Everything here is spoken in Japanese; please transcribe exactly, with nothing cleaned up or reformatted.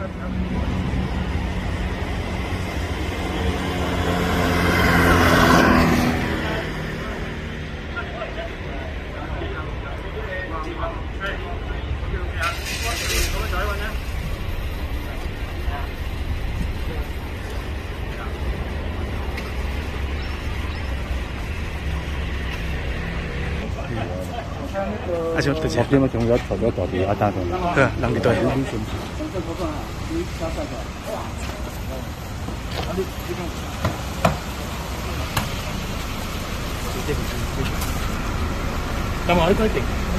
啊，就对我今日仲有投咗代表阿丹同。 对，两个队。咁我呢規定。